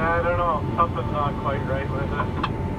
I don't know. Something's not quite right with it.